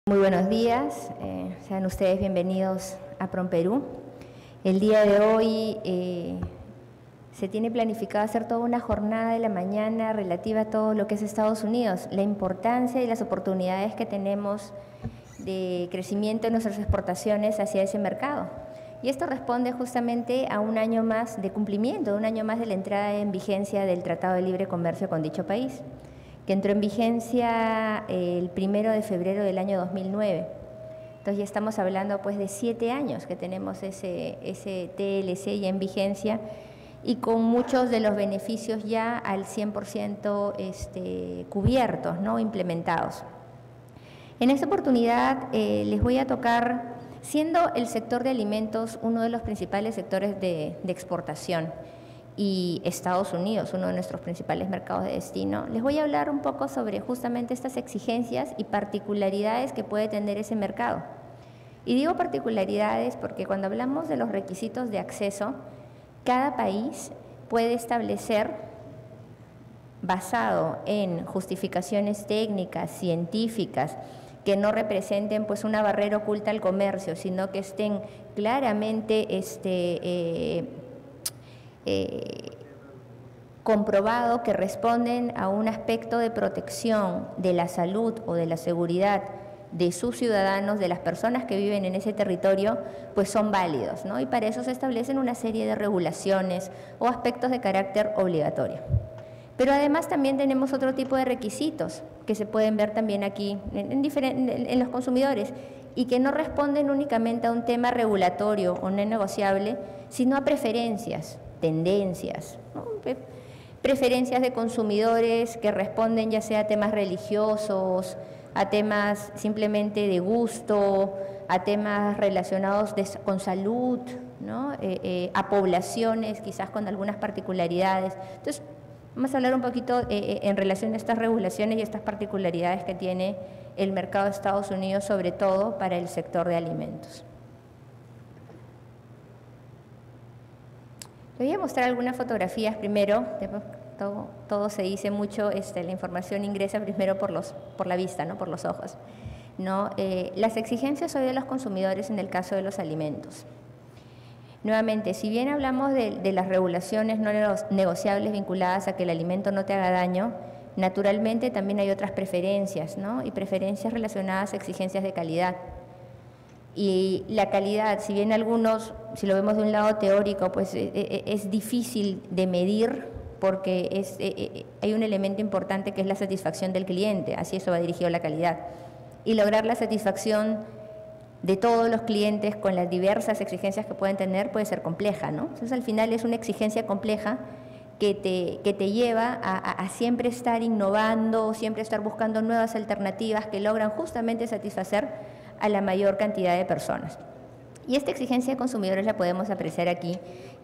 Muy buenos días, sean ustedes bienvenidos a PROMPERÚ. El día de hoy se tiene planificado hacer toda una jornada de la mañana relativa a todo lo que es Estados Unidos, la importancia y las oportunidades que tenemos de crecimiento en nuestras exportaciones hacia ese mercado. Y esto responde justamente a un año más de cumplimiento, un año más de la entrada en vigencia del Tratado de Libre Comercio con dicho país, que entró en vigencia el 1 de febrero del año 2009. Entonces ya estamos hablando pues de 7 años que tenemos ese TLC ya en vigencia y con muchos de los beneficios ya al 100% cubiertos, ¿no? Implementados. En esta oportunidad les voy a tocar, siendo el sector de alimentos uno de los principales sectores de exportación, y Estados Unidos, uno de nuestros principales mercados de destino, les voy a hablar un poco sobre justamente estas exigencias y particularidades que puede tener ese mercado. Y digo particularidades porque cuando hablamos de los requisitos de acceso, cada país puede establecer, basado en justificaciones técnicas, científicas, que no representen pues una barrera oculta al comercio, sino que estén claramente comprobado que responden a un aspecto de protección de la salud o de la seguridad de sus ciudadanos, de las personas que viven en ese territorio, pues son válidos, ¿no? Y para eso se establecen una serie de regulaciones o aspectos de carácter obligatorio. Pero además también tenemos otro tipo de requisitos que se pueden ver también aquí en los consumidores y que no responden únicamente a un tema regulatorio o no negociable, sino a preferencias, tendencias, ¿no? Preferencias de consumidores que responden ya sea a temas religiosos, a temas simplemente de gusto, a temas relacionados con salud, ¿no? A poblaciones quizás con algunas particularidades. Entonces, vamos a hablar un poquito en relación a estas regulaciones y estas particularidades que tiene el mercado de Estados Unidos, sobre todo para el sector de alimentos. Les voy a mostrar algunas fotografías primero. Todo se dice mucho, la información ingresa primero por la vista, ¿no? Por los ojos, ¿no? Las exigencias hoy de los consumidores en el caso de los alimentos. Nuevamente, si bien hablamos de las regulaciones no negociables vinculadas a que el alimento no te haga daño, naturalmente también hay otras preferencias, ¿no? Y preferencias relacionadas a exigencias de calidad. Y la calidad, si bien algunos, si lo vemos de un lado teórico, pues es difícil de medir porque hay un elemento importante que es la satisfacción del cliente, así eso va dirigido a la calidad. Y lograr la satisfacción de todos los clientes con las diversas exigencias que pueden tener puede ser compleja, ¿no? Entonces al final es una exigencia compleja que te lleva a siempre estar innovando, siempre estar buscando nuevas alternativas que logran justamente satisfacer a la mayor cantidad de personas. Y esta exigencia de consumidores la podemos apreciar aquí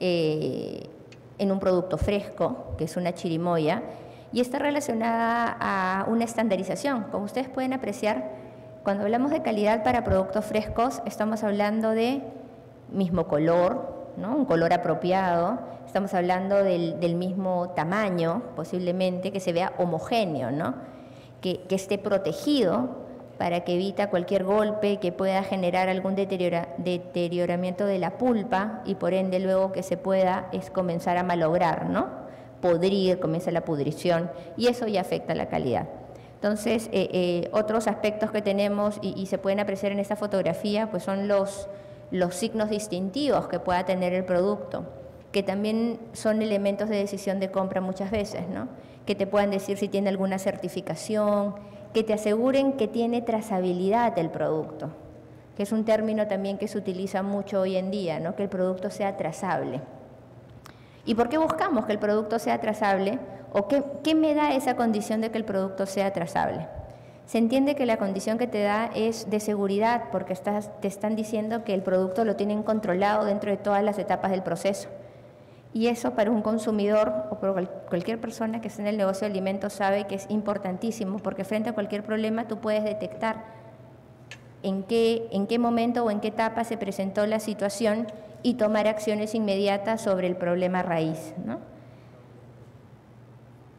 en un producto fresco, que es una chirimoya, y está relacionada a una estandarización. Como ustedes pueden apreciar, cuando hablamos de calidad para productos frescos, estamos hablando de mismo color, ¿no? Un color apropiado, estamos hablando del mismo tamaño, posiblemente, que se vea homogéneo, ¿no? Que esté protegido para que evite cualquier golpe que pueda generar algún deterioramiento de la pulpa y por ende luego que se pueda comenzar a malograr, ¿no? Podrir, comienza la pudrición y eso ya afecta la calidad. Entonces, otros aspectos que tenemos y se pueden apreciar en esta fotografía pues son los signos distintivos que pueda tener el producto, que también son elementos de decisión de compra muchas veces, ¿no? Que te puedan decir si tiene alguna certificación, que te aseguren que tiene trazabilidad el producto, que es un término también que se utiliza mucho hoy en día, ¿no? Que el producto sea trazable. ¿Y por qué buscamos que el producto sea trazable? ¿O qué me da esa condición de que el producto sea trazable? Se entiende que la condición que te da es de seguridad porque te están diciendo que el producto lo tienen controlado dentro de todas las etapas del proceso. Y eso para un consumidor o para cualquier persona que esté en el negocio de alimentos sabe que es importantísimo porque frente a cualquier problema tú puedes detectar en qué momento o en qué etapa se presentó la situación y tomar acciones inmediatas sobre el problema raíz, ¿no?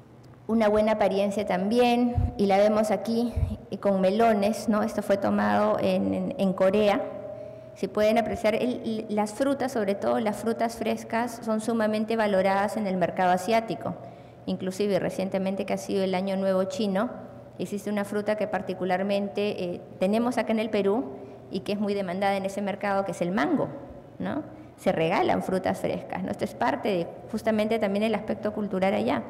una buena apariencia también, y la vemos aquí con melones, ¿no? Esto fue tomado en Corea. Si pueden apreciar, las frutas, sobre todo las frutas frescas, son sumamente valoradas en el mercado asiático. Inclusive recientemente, que ha sido el Año Nuevo Chino, existe una fruta que particularmente tenemos acá en el Perú y que es muy demandada en ese mercado, que es el mango, ¿no? Se regalan frutas frescas, ¿no? Esto es parte de justamente también el aspecto cultural allá.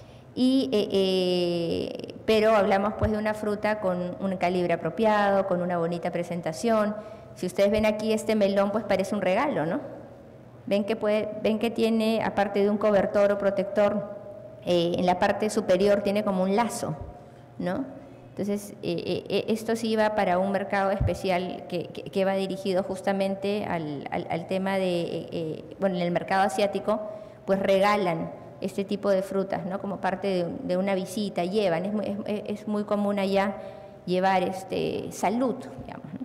Pero hablamos pues de una fruta con un calibre apropiado, con una bonita presentación. Si ustedes ven aquí este melón, pues parece un regalo, ¿no? Ven que tiene, aparte de un cobertor o protector, en la parte superior tiene como un lazo, ¿no? Entonces, esto sí va para un mercado especial que va dirigido justamente al tema de, bueno, en el mercado asiático, pues regalan este tipo de frutas, ¿no? Como parte de una visita, llevan, es muy común allá llevar salud, digamos, ¿no?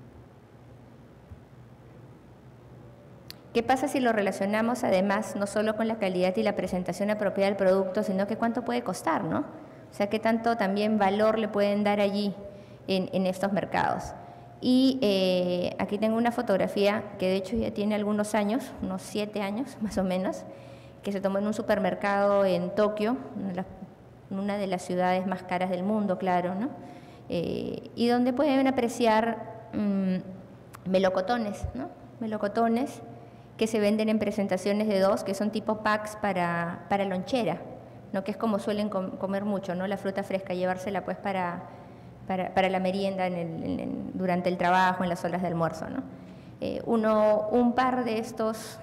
¿Qué pasa si lo relacionamos además no solo con la calidad y la presentación apropiada del producto, sino que cuánto puede costar, ¿no? O sea, qué tanto también valor le pueden dar allí en estos mercados. Y aquí tengo una fotografía que de hecho ya tiene algunos años, unos 7 años más o menos, que se tomó en un supermercado en Tokio, una de las ciudades más caras del mundo, claro, ¿no? Y donde pueden apreciar melocotones, ¿no? Melocotones que se venden en presentaciones de 2, que son tipo packs para lonchera, ¿no? Que es como suelen comer mucho, ¿no? La fruta fresca, llevársela pues para la merienda durante el trabajo, en las horas de almuerzo, ¿no? Un par de estos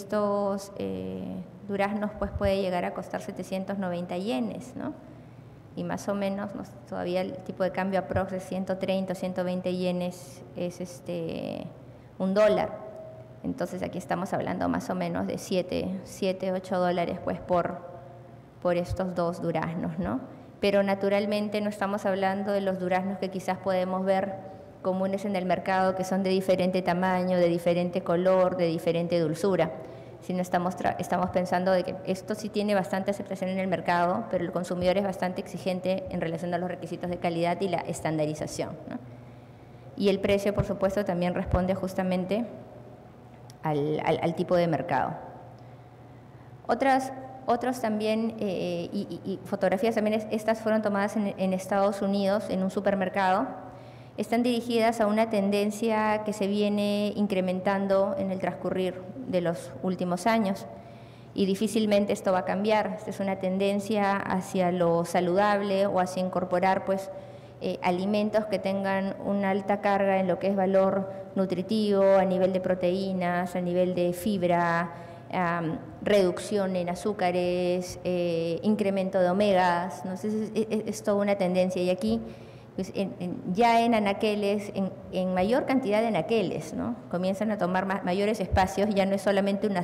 duraznos pues puede llegar a costar 790 yenes, ¿no? Y más o menos, ¿no? Todavía el tipo de cambio aprox de 130 o 120 yenes es $1. Entonces aquí estamos hablando más o menos de 7, 8 dólares pues por estos 2 duraznos, ¿no? Pero naturalmente no estamos hablando de los duraznos que quizás podemos ver comunes en el mercado, que son de diferente tamaño, de diferente color, de diferente dulzura, sino estamos pensando de que esto sí tiene bastante aceptación en el mercado, pero el consumidor es bastante exigente en relación a los requisitos de calidad y la estandarización, ¿no? Y el precio, por supuesto, también responde justamente al tipo de mercado. Otros también, y fotografías también, estas fueron tomadas en Estados Unidos, en un supermercado, están dirigidas a una tendencia que se viene incrementando en el transcurrir de los últimos años y difícilmente esto va a cambiar. Esta es una tendencia hacia lo saludable o hacia incorporar pues alimentos que tengan una alta carga en lo que es valor nutritivo, a nivel de proteínas, a nivel de fibra, reducción en azúcares, incremento de omegas, ¿no? Entonces, es toda una tendencia. Y aquí, pues, ya en anaqueles, en mayor cantidad de anaqueles, ¿no? Comienzan a tomar mayores espacios, ya no es solamente una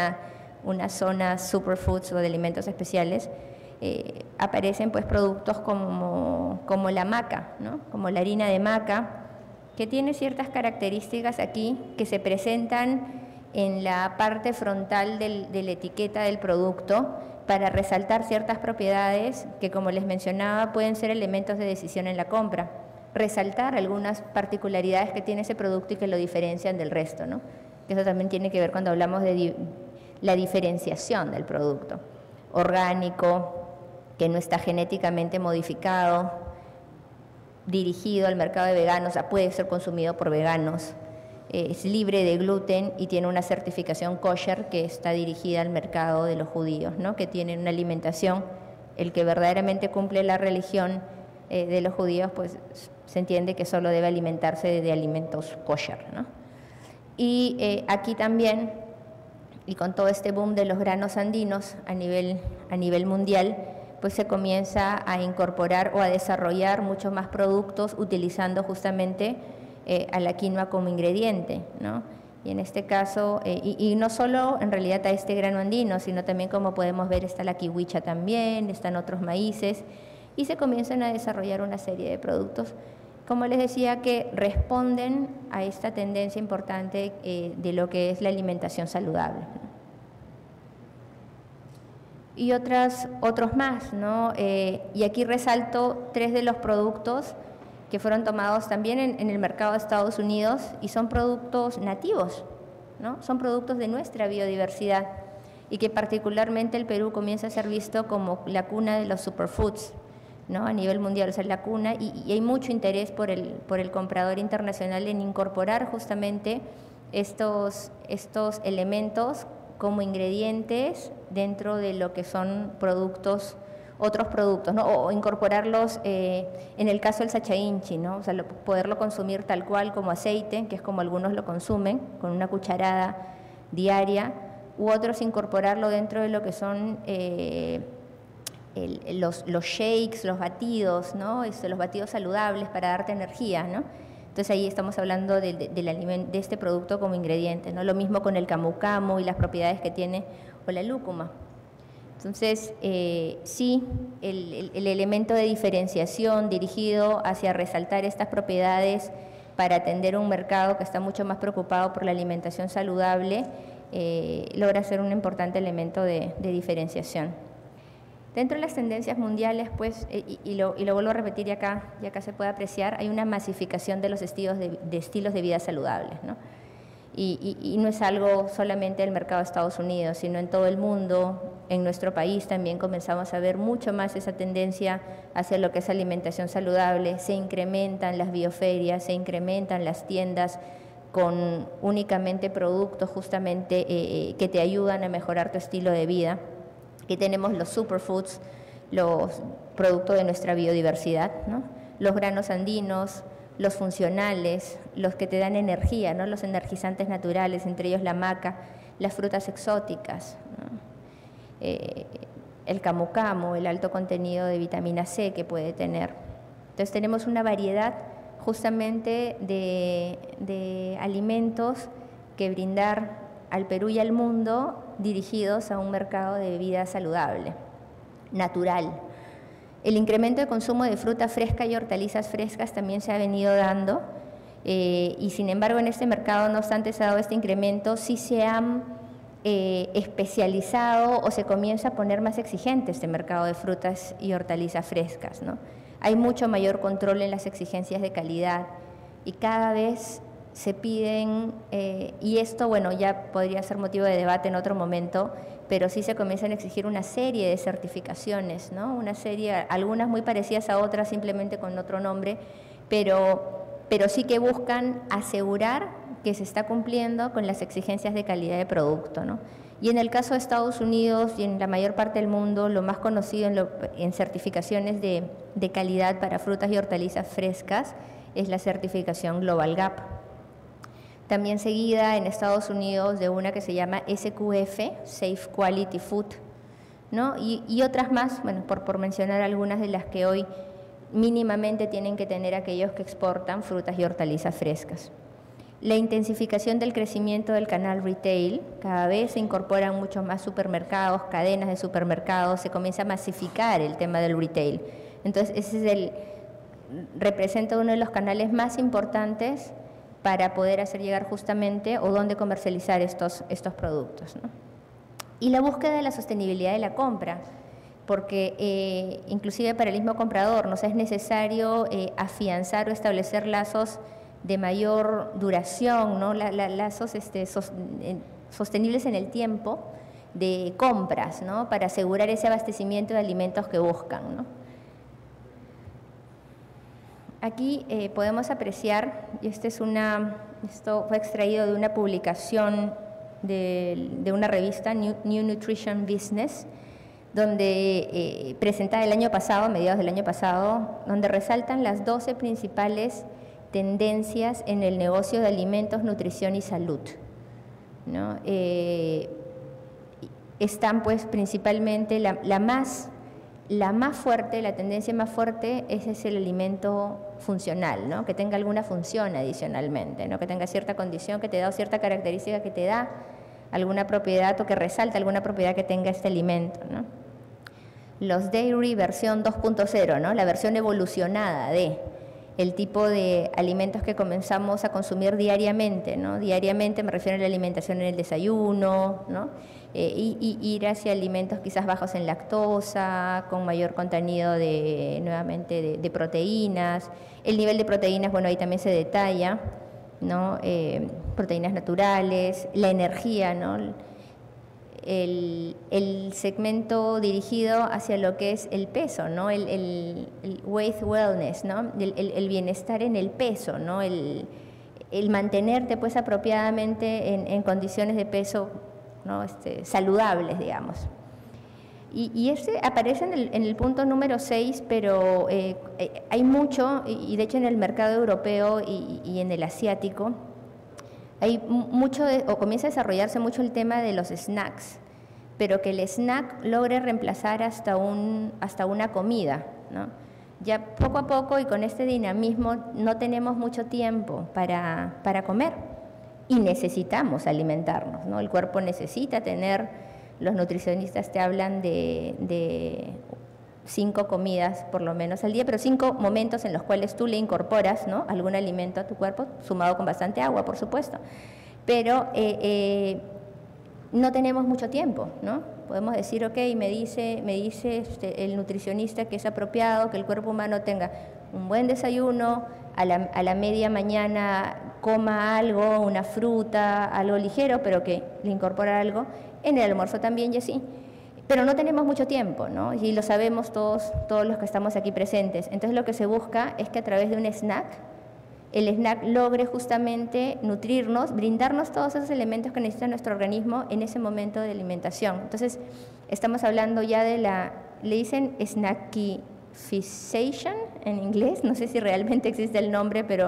zona superfoods o de alimentos especiales. Aparecen pues productos como la maca, ¿no? Como la harina de maca, que tiene ciertas características aquí que se presentan en la parte frontal de la etiqueta del producto para resaltar ciertas propiedades que, como les mencionaba, pueden ser elementos de decisión en la compra, resaltar algunas particularidades que tiene ese producto y que lo diferencian del resto, ¿no? Eso también tiene que ver cuando hablamos de la diferenciación del producto. Orgánico, que no está genéticamente modificado, dirigido al mercado de veganos, o sea, puede ser consumido por veganos, es libre de gluten y tiene una certificación kosher que está dirigida al mercado de los judíos, ¿no? Que tienen una alimentación, el que verdaderamente cumple la religión de los judíos, pues se entiende que solo debe alimentarse de alimentos kosher, ¿no? Y aquí también, y con todo este boom de los granos andinos a nivel mundial, pues se comienza a incorporar o a desarrollar muchos más productos utilizando justamente a la quinoa como ingrediente, ¿no? Y en este caso, y no solo en realidad a este grano andino, sino también, como podemos ver, está la kiwicha también, están otros maíces, y se comienzan a desarrollar una serie de productos, como les decía, que responden a esta tendencia importante de lo que es la alimentación saludable. y otros más, ¿no? Y aquí resalto 3 de los productos que fueron tomados también en el mercado de Estados Unidos y son productos nativos, ¿no? Son productos de nuestra biodiversidad y que particularmente el Perú comienza a ser visto como la cuna de los superfoods, ¿no? A nivel mundial, o sea, la cuna, y hay mucho interés por el comprador internacional en incorporar justamente estos elementos como ingredientes dentro de lo que son productos, otros productos, ¿no? O incorporarlos, en el caso del sacha inchi, ¿no? O sea, poderlo consumir tal cual como aceite, que es como algunos lo consumen, con una cucharada diaria, u otros incorporarlo dentro de lo que son los shakes, los batidos, ¿no? Los batidos saludables para darte energía, ¿no? Entonces ahí estamos hablando de este producto como ingrediente, ¿no? Lo mismo con el camu camu y las propiedades que tiene, o la lúcuma. Entonces, sí, el elemento de diferenciación dirigido hacia resaltar estas propiedades para atender un mercado que está mucho más preocupado por la alimentación saludable, logra ser un importante elemento de diferenciación. Dentro de las tendencias mundiales, pues, y lo vuelvo a repetir y acá se puede apreciar, hay una masificación de los estilos de vida saludables, ¿no? Y no es algo solamente del mercado de Estados Unidos, sino en todo el mundo. En nuestro país también comenzamos a ver mucho más esa tendencia hacia lo que es alimentación saludable. Se incrementan las bioferias, se incrementan las tiendas con únicamente productos justamente que te ayudan a mejorar tu estilo de vida. Aquí tenemos los superfoods, los productos de nuestra biodiversidad, ¿no? Los granos andinos, los funcionales, los que te dan energía, ¿no? Los energizantes naturales, entre ellos la maca, las frutas exóticas, ¿no? El camu camu, el alto contenido de vitamina C que puede tener. Entonces tenemos una variedad justamente de alimentos que brindar al Perú y al mundo dirigidos a un mercado de vida saludable, natural. El incremento de consumo de fruta fresca y hortalizas frescas también se ha venido dando, y sin embargo en este mercado, no obstante se ha dado este incremento, sí se han especializado o se comienza a poner más exigente este mercado de frutas y hortalizas frescas, ¿no? Hay mucho mayor control en las exigencias de calidad y cada vez se piden, y esto, bueno, ya podría ser motivo de debate en otro momento, pero sí se comienzan a exigir una serie de certificaciones, ¿no? Una serie, algunas muy parecidas a otras, simplemente con otro nombre, pero sí que buscan asegurar que se está cumpliendo con las exigencias de calidad de producto, ¿no? Y en el caso de Estados Unidos y en la mayor parte del mundo, lo más conocido en certificaciones de calidad para frutas y hortalizas frescas es la certificación Global Gap. También seguida en Estados Unidos de una que se llama SQF, Safe Quality Food, ¿no? Y otras más, bueno, por mencionar algunas de las que hoy mínimamente tienen que tener aquellos que exportan frutas y hortalizas frescas. La intensificación del crecimiento del canal retail, cada vez se incorporan muchos más supermercados, cadenas de supermercados, se comienza a masificar el tema del retail. Entonces, ese representa uno de los canales más importantes para poder hacer llegar justamente o dónde comercializar estos productos, ¿no? Y la búsqueda de la sostenibilidad de la compra, porque inclusive para el mismo comprador nos es necesario afianzar o establecer lazos de mayor duración, ¿no? Lazos sostenibles en el tiempo de compras, ¿no? Para asegurar ese abastecimiento de alimentos que buscan, ¿no? Aquí podemos apreciar, y esto fue extraído de una publicación de una revista, New Nutrition Business, donde presentada el año pasado, a mediados del año pasado, donde resaltan las 12 principales tendencias en el negocio de alimentos, nutrición y salud, ¿no? Están pues principalmente la más fuerte, la tendencia más fuerte es el alimento funcional, ¿no? Que tenga alguna función adicionalmente, ¿no? Que tenga cierta condición que te da o cierta característica que te da alguna propiedad o que resalta alguna propiedad que tenga este alimento, ¿no? Los dairy versión 2.0, ¿no? La versión evolucionada de el tipo de alimentos que comenzamos a consumir diariamente, ¿no? Diariamente me refiero a la alimentación en el desayuno, ¿no? Y ir hacia alimentos quizás bajos en lactosa, con mayor contenido nuevamente de proteínas. El nivel de proteínas, bueno, ahí también se detalla, ¿no? Proteínas naturales, la energía, ¿no? El segmento dirigido hacia lo que es el peso, ¿no? El weight wellness, ¿no? El bienestar en el peso, ¿no? El mantenerte pues apropiadamente en condiciones de peso, ¿no? Saludables, digamos. Y este aparece en el punto número 6, pero hay mucho, y de hecho en el mercado europeo y en el asiático, hay mucho, o comienza a desarrollarse mucho el tema de los snacks, pero que el snack logre reemplazar hasta una comida, ¿no? Ya poco a poco y con este dinamismo no tenemos mucho tiempo para comer y necesitamos alimentarnos, ¿no? El cuerpo necesita tener, los nutricionistas te hablan de 5 comidas por lo menos al día, pero 5 momentos en los cuales tú le incorporas, ¿no? Algún alimento a tu cuerpo, sumado con bastante agua, por supuesto. Pero no tenemos mucho tiempo, ¿no? Podemos decir, ok, me dice el nutricionista que es apropiado que el cuerpo humano tenga un buen desayuno, a la media mañana coma algo, una fruta, algo ligero, pero que le incorpora algo, en el almuerzo también y así. Pero no tenemos mucho tiempo, ¿no? Y lo sabemos todos los que estamos aquí presentes. Entonces lo que se busca es que a través de un snack, el snack logre justamente nutrirnos, brindarnos todos esos elementos que necesita nuestro organismo en ese momento de alimentación. Entonces estamos hablando ya le dicen snackification en inglés, no sé si realmente existe el nombre, pero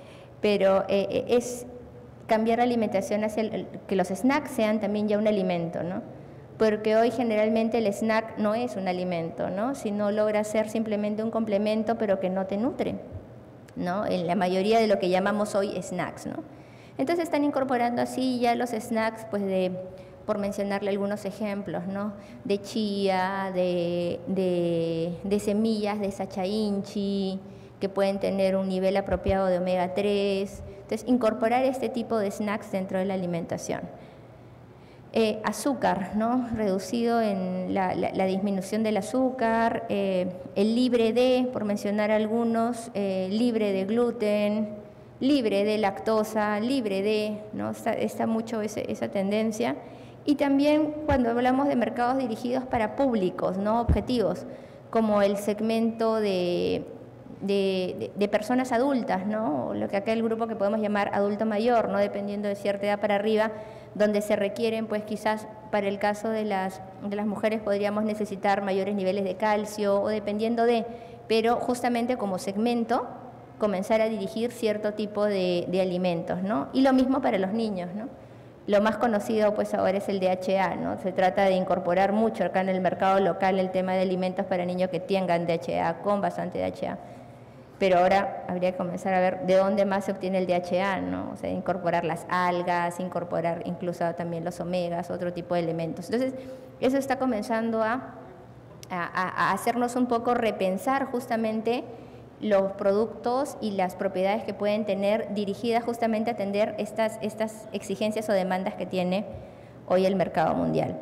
es cambiar la alimentación hacia que los snacks sean también ya un alimento, ¿no? Porque hoy generalmente el snack no es un alimento, ¿no? Sino logra ser simplemente un complemento, pero que no te nutre, ¿no? En la mayoría de lo que llamamos hoy snacks, ¿no? Entonces están incorporando así ya los snacks, pues por mencionarle algunos ejemplos, ¿no? De chía, de semillas de sacha inchi, que pueden tener un nivel apropiado de omega 3. Entonces, incorporar este tipo de snacks dentro de la alimentación. Azúcar, ¿no? Reducido en la disminución del azúcar, el libre de, por mencionar algunos, libre de gluten, libre de lactosa, libre de, ¿no? Está mucho esa tendencia. Y también cuando hablamos de mercados dirigidos para públicos, ¿no? Objetivos, como el segmento de personas adultas, ¿no? Lo que acá el grupo que podemos llamar adulto mayor, ¿no? Dependiendo de cierta edad para arriba, donde se requieren, pues quizás para el caso de las mujeres podríamos necesitar mayores niveles de calcio o dependiendo pero justamente como segmento comenzar a dirigir cierto tipo de alimentos, ¿no? Y lo mismo para los niños, ¿no? Lo más conocido pues ahora es el DHA, ¿no? Se trata de incorporar mucho acá en el mercado local el tema de alimentos para niños que tengan DHA, con bastante DHA. Pero ahora habría que comenzar a ver de dónde más se obtiene el DHA, ¿no? O sea, incorporar las algas, incorporar incluso también los omegas, otro tipo de elementos. Entonces, eso está comenzando a hacernos un poco repensar justamente los productos y las propiedades que pueden tener dirigidas justamente a atender estas exigencias o demandas que tiene hoy el mercado mundial.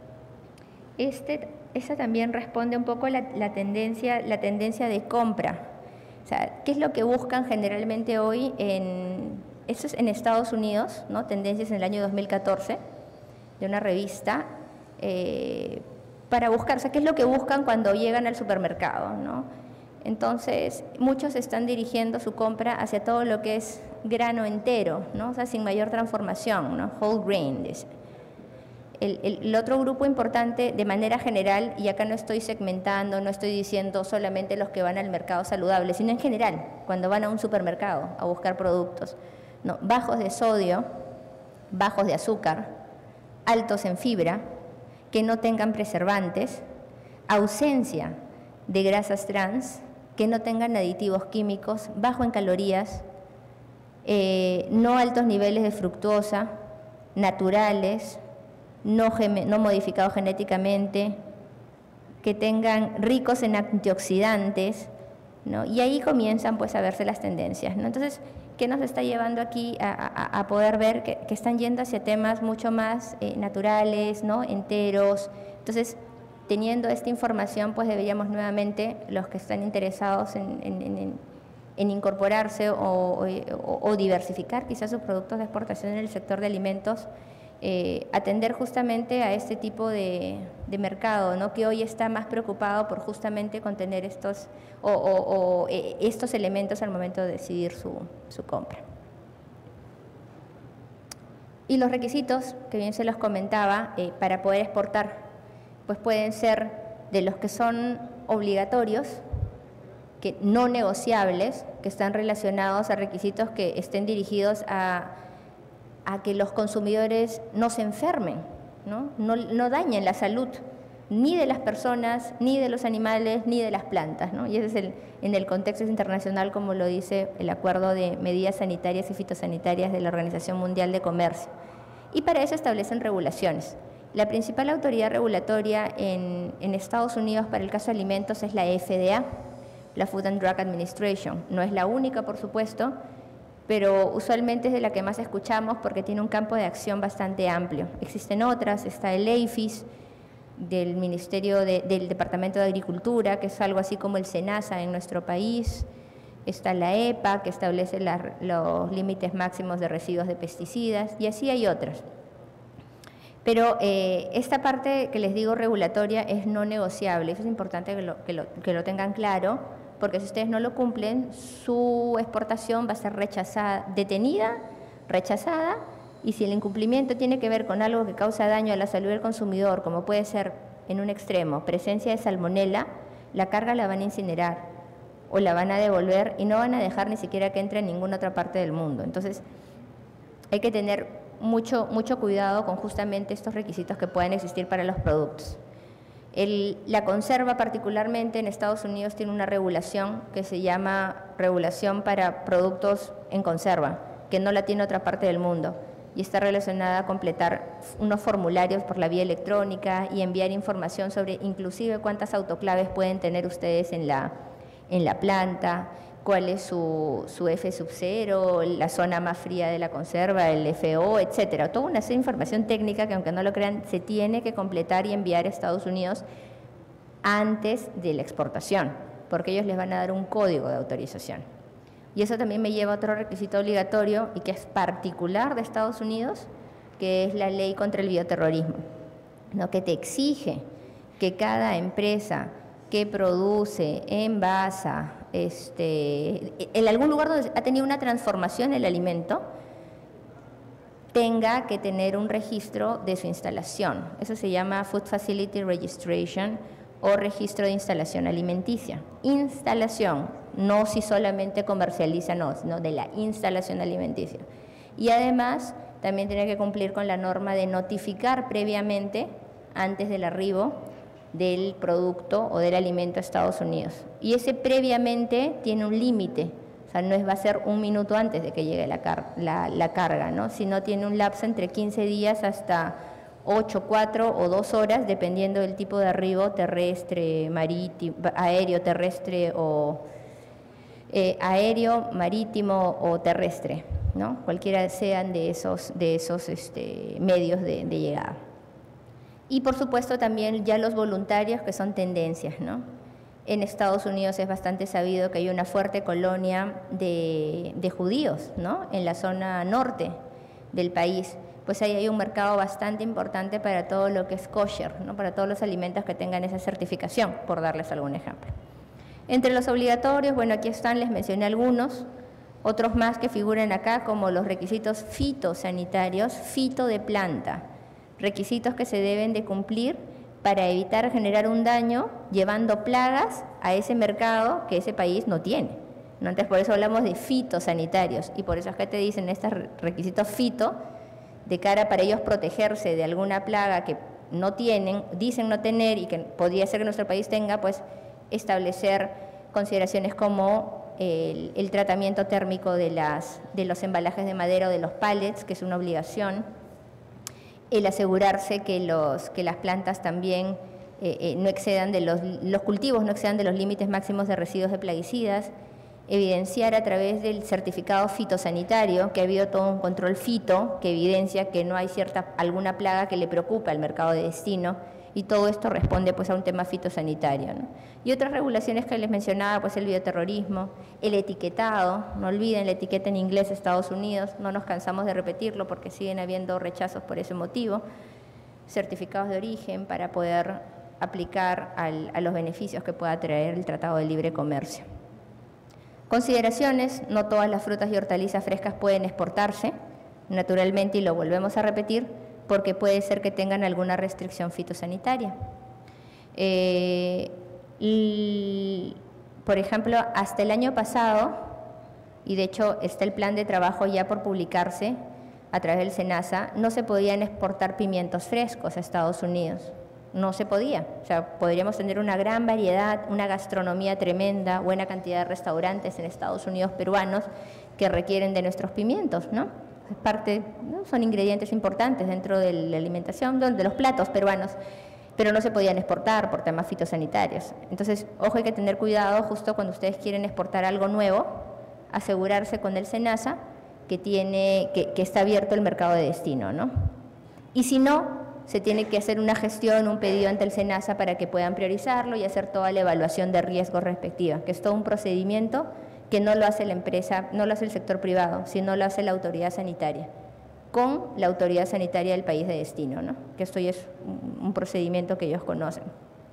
Esa también responde un poco a la tendencia de compra. O sea, ¿qué es lo que buscan generalmente hoy esto es en Estados Unidos, ¿no? Tendencias en el año 2014, de una revista, para buscar, o sea, ¿qué es lo que buscan cuando llegan al supermercado, ¿no? Entonces, muchos están dirigiendo su compra hacia todo lo que es grano entero, ¿no? O sea, sin mayor transformación, ¿no? Whole grain, dice. El otro grupo importante de manera general, y acá no estoy segmentando, no estoy diciendo solamente los que van al mercado saludable, sino en general, cuando van a un supermercado a buscar productos, ¿no? Bajos de sodio, bajos de azúcar, altos en fibra, que no tengan preservantes, ausencia de grasas trans, que no tengan aditivos químicos, bajo en calorías, no altos niveles de fructosa, naturales, no modificados genéticamente, que tengan ricos en antioxidantes, ¿no? Y ahí comienzan pues a verse las tendencias, ¿no? Entonces, ¿qué nos está llevando aquí a poder ver que están yendo hacia temas mucho más naturales, ¿no? Enteros? Entonces, teniendo esta información, pues deberíamos nuevamente, los que están interesados en incorporarse o diversificar quizás sus productos de exportación en el sector de alimentos, atender justamente a este tipo de mercado, ¿no? Que hoy está más preocupado por justamente contener estos elementos al momento de decidir su compra. Y los requisitos, que bien se los comentaba, para poder exportar, pues pueden ser de los que son obligatorios, que no negociables, que están relacionados a requisitos que estén dirigidos a que los consumidores no se enfermen, no dañen la salud ni de las personas, ni de los animales, ni de las plantas, ¿no? Y ese es en el contexto internacional, como lo dice el Acuerdo de Medidas Sanitarias y Fitosanitarias de la Organización Mundial de Comercio. Y para eso establecen regulaciones. La principal autoridad regulatoria en Estados Unidos para el caso de alimentos es la FDA, la Food and Drug Administration. No es la única, por supuesto, pero usualmente es de la que más escuchamos porque tiene un campo de acción bastante amplio. Existen otras, está el APHIS del del Departamento de Agricultura, que es algo así como el SENASA en nuestro país, está la EPA, que establece los límites máximos de residuos de pesticidas, y así hay otras. Pero esta parte que les digo regulatoria es no negociable, eso es importante que lo tengan claro, porque si ustedes no lo cumplen, su exportación va a ser rechazada, detenida, rechazada, y si el incumplimiento tiene que ver con algo que causa daño a la salud del consumidor, como puede ser, en un extremo, presencia de salmonela, la carga la van a incinerar o la van a devolver y no van a dejar ni siquiera que entre en ninguna otra parte del mundo. Entonces, hay que tener mucho cuidado con justamente estos requisitos que pueden existir para los productos. La conserva, particularmente en Estados Unidos, tiene una regulación que se llama regulación para productos en conserva, que no la tiene otra parte del mundo, y está relacionada a completar unos formularios por la vía electrónica y enviar información sobre inclusive cuántas autoclaves pueden tener ustedes en la planta, cuál es su F0, la zona más fría de la conserva, el FO, etcétera. Toda una serie de información técnica que, aunque no lo crean, se tiene que completar y enviar a Estados Unidos antes de la exportación, porque ellos les van a dar un código de autorización. Y eso también me lleva a otro requisito obligatorio y que es particular de Estados Unidos, que es la ley contra el bioterrorismo, ¿no? Que te exige que cada empresa que produce, envasa, en algún lugar donde ha tenido una transformación el alimento, tenga que tener un registro de su instalación. Eso se llama Food Facility Registration o registro de instalación alimenticia. Instalación, no si solamente comercializa, no, sino de la instalación alimenticia. Y además también tiene que cumplir con la norma de notificar previamente, antes del arribo del producto o del alimento a Estados Unidos. Y ese previamente tiene un límite, o sea, no va a ser un minuto antes de que llegue la carga, ¿no? Sino tiene un lapso entre 15 días hasta 8, 4 o 2 horas, dependiendo del tipo de arribo terrestre, marítimo, aéreo, terrestre o aéreo, marítimo o terrestre, ¿no? Cualquiera sean de esos medios de llegada. Y por supuesto también ya los voluntarios, que son tendencias, ¿no? En Estados Unidos es bastante sabido que hay una fuerte colonia de judíos, ¿no? En la zona norte del país. Pues ahí hay un mercado bastante importante para todo lo que es kosher, ¿no? Para todos los alimentos que tengan esa certificación, por darles algún ejemplo. Entre los obligatorios, bueno, aquí están, les mencioné algunos, otros más que figuran acá, como los requisitos fitosanitarios, fito de planta, requisitos que se deben de cumplir para evitar generar un daño llevando plagas a ese mercado que ese país no tiene, ¿no? Entonces, por eso hablamos de fitosanitarios, y por eso es que te dicen estos requisitos fito, de cara para ellos protegerse de alguna plaga que no tienen, dicen no tener y que podría ser que nuestro país tenga, pues establecer consideraciones como el tratamiento térmico de los embalajes de madera o de los pallets, que es una obligación, el asegurarse que las plantas también no excedan los cultivos no excedan de los límites máximos de residuos de plaguicidas, evidenciar a través del certificado fitosanitario que ha habido todo un control fito que evidencia que no hay alguna plaga que le preocupa al mercado de destino, y todo esto responde pues a un tema fitosanitario, ¿no? Y otras regulaciones que les mencionaba, pues el bioterrorismo, el etiquetado, no olviden la etiqueta en inglés Estados Unidos, no nos cansamos de repetirlo porque siguen habiendo rechazos por ese motivo, certificados de origen para poder aplicar a los beneficios que pueda traer el Tratado de Libre Comercio. Consideraciones: no todas las frutas y hortalizas frescas pueden exportarse, naturalmente, y lo volvemos a repetir, porque puede ser que tengan alguna restricción fitosanitaria. Por ejemplo, hasta el año pasado, y de hecho está el plan de trabajo ya por publicarse a través del SENASA, no se podían exportar pimientos frescos a Estados Unidos. No se podía. O sea, podríamos tener una gran variedad, una gastronomía tremenda, buena cantidad de restaurantes en Estados Unidos peruanos que requieren de nuestros pimientos, ¿no? Es parte, ¿no? Son ingredientes importantes dentro de la alimentación, de los platos peruanos, pero no se podían exportar por temas fitosanitarios. Entonces, ojo, hay que tener cuidado justo cuando ustedes quieren exportar algo nuevo, asegurarse con el SENASA que está abierto el mercado de destino, ¿no? Y si no, se tiene que hacer una gestión, un pedido ante el SENASA para que puedan priorizarlo y hacer toda la evaluación de riesgos respectiva, que es todo un procedimiento que no lo hace la empresa, no lo hace el sector privado, sino lo hace la autoridad sanitaria, con la autoridad sanitaria del país de destino, ¿no? Que esto ya es un procedimiento que ellos conocen.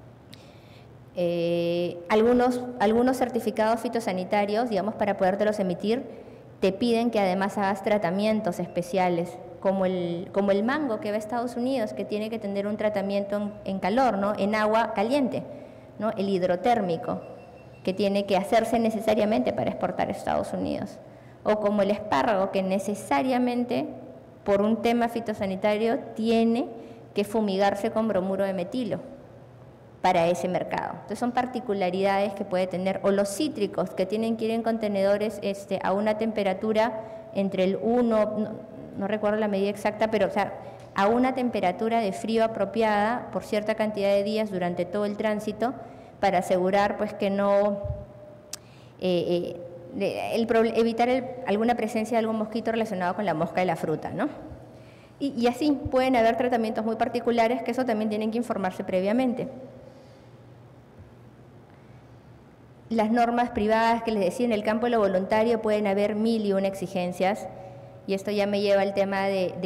Algunos certificados fitosanitarios, digamos, para podértelos emitir, te piden que además hagas tratamientos especiales, como el mango que va a Estados Unidos, que tiene que tener un tratamiento en calor, ¿no? En agua caliente, ¿no? El hidrotérmico, que tiene que hacerse necesariamente para exportar a Estados Unidos. O como el espárrago, que necesariamente, por un tema fitosanitario, tiene que fumigarse con bromuro de metilo para ese mercado. Entonces son particularidades que puede tener. O los cítricos, que tienen que ir en contenedores a una temperatura entre el 1... no recuerdo la medida exacta, pero o sea, a una temperatura de frío apropiada por cierta cantidad de días durante todo el tránsito, para asegurar pues que no evitar alguna presencia de algún mosquito relacionado con la mosca de la fruta, ¿no? Y así pueden haber tratamientos muy particulares que eso también tienen que informarse previamente. Las normas privadas que les decía, en el campo de lo voluntario pueden haber 1001 exigencias. Y esto ya me lleva al tema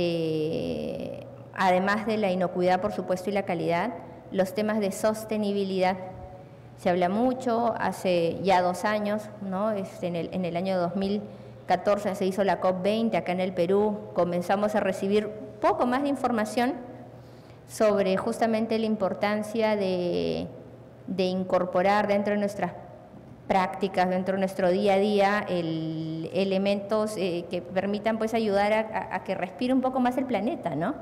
además de la inocuidad, por supuesto, y la calidad, los temas de sostenibilidad. Se habla mucho, hace ya 2 años, ¿no? En el año 2014 se hizo la COP20 acá en el Perú, comenzamos a recibir poco más de información sobre justamente la importancia de incorporar dentro de nuestras prácticas, dentro de nuestro día a día, elementos que permitan pues ayudar a que respire un poco más el planeta, ¿no?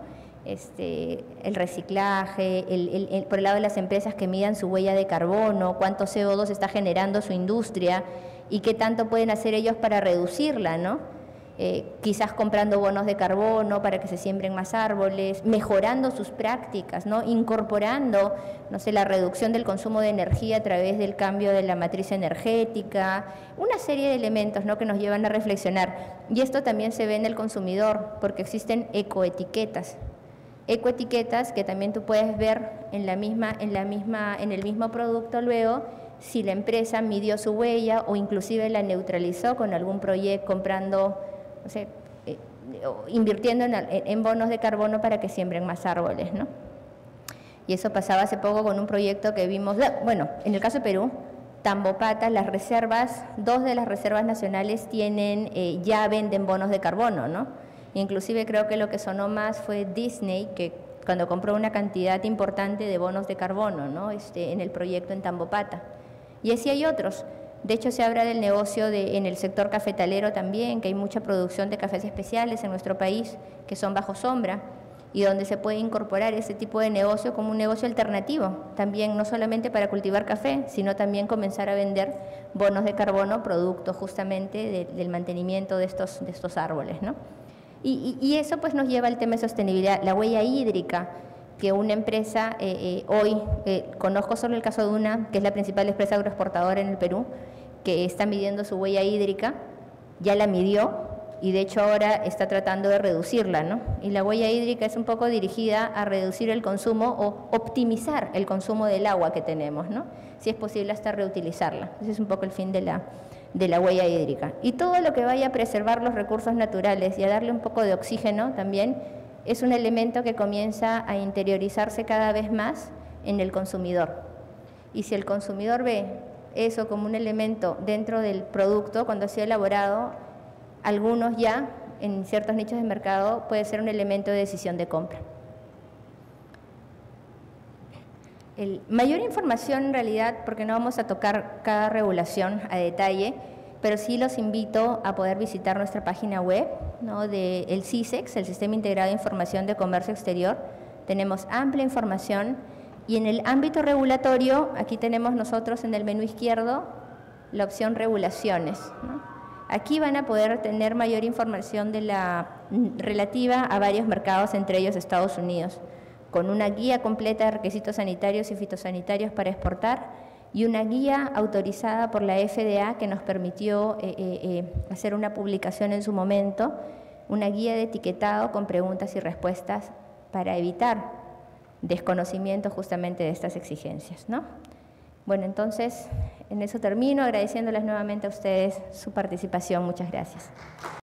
El reciclaje, por el lado de las empresas que midan su huella de carbono, cuánto CO2 está generando su industria y qué tanto pueden hacer ellos para reducirla, ¿no? Quizás comprando bonos de carbono para que se siembren más árboles, mejorando sus prácticas, ¿no? Incorporando, no sé, la reducción del consumo de energía a través del cambio de la matriz energética, una serie de elementos, ¿no?, que nos llevan a reflexionar. Y esto también se ve en el consumidor, porque existen ecoetiquetas que también tú puedes ver en el mismo producto luego, si la empresa midió su huella o inclusive la neutralizó con algún proyecto, comprando, no sé, invirtiendo en bonos de carbono para que siembren más árboles, ¿no? Y eso pasaba hace poco con un proyecto que vimos, bueno, en el caso de Perú, Tambopata, las reservas, 2 de las reservas nacionales ya venden bonos de carbono, ¿no? Inclusive creo que lo que sonó más fue Disney, que cuando compró una cantidad importante de bonos de carbono, ¿no? En el proyecto en Tambopata. Y así hay otros. De hecho, se habla del negocio en el sector cafetalero también, que hay mucha producción de cafés especiales en nuestro país, que son bajo sombra, y donde se puede incorporar ese tipo de negocio como un negocio alternativo, también no solamente para cultivar café, sino también comenzar a vender bonos de carbono, producto justamente del mantenimiento de estos árboles, ¿no? Y eso pues nos lleva al tema de sostenibilidad, la huella hídrica. que una empresa, hoy, conozco solo el caso de una, que es la principal empresa agroexportadora en el Perú, que está midiendo su huella hídrica, ya la midió y de hecho ahora está tratando de reducirla, ¿no? Y la huella hídrica es un poco dirigida a reducir el consumo o optimizar el consumo del agua que tenemos, ¿no? Si es posible hasta reutilizarla. Ese es un poco el fin de la huella hídrica. Y todo lo que vaya a preservar los recursos naturales y a darle un poco de oxígeno también es un elemento que comienza a interiorizarse cada vez más en el consumidor. Y si el consumidor ve eso como un elemento dentro del producto, cuando ha sido elaborado, algunos ya, en ciertos nichos de mercado, puede ser un elemento de decisión de compra. Mayor información en realidad, porque no vamos a tocar cada regulación a detalle, pero sí los invito a poder visitar nuestra página web, ¿no?, del SISEX, el Sistema Integrado de Información de Comercio Exterior. Tenemos amplia información y en el ámbito regulatorio, aquí tenemos nosotros en el menú izquierdo la opción regulaciones, ¿no? Aquí van a poder tener mayor información relativa a varios mercados, entre ellos Estados Unidos, con una guía completa de requisitos sanitarios y fitosanitarios para exportar y una guía autorizada por la FDA que nos permitió hacer una publicación en su momento, una guía de etiquetado con preguntas y respuestas para evitar desconocimiento justamente de estas exigencias, ¿no? Bueno, entonces, en eso termino, agradeciéndoles nuevamente a ustedes su participación. Muchas gracias.